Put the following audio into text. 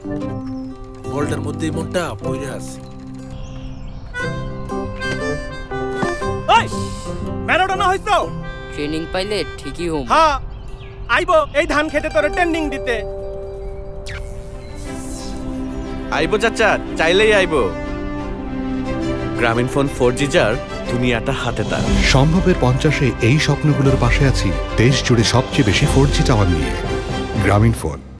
বলটার মধ্যেই মনটা পড়ে আছে। ওই ম্যারাডোনা হইছো? ট্রেনিং পাইলে ঠিকই হোম। হ্যাঁ আইবো এই ধান খেতে তোরে ট্রেনিং দিতে। আইবো চাচা, চাইলেই আইবো। গ্রামীণ ফোন 4G যার দুনিয়াটা হাতে তার। সম্ভবের 50-এ এই স্বপ্নগুলোর পাশে আছি দেশ জুড়ে সবচেয়ে বেশি 4G টাওয়ার নিয়ে। গ্রামীণ ফোন।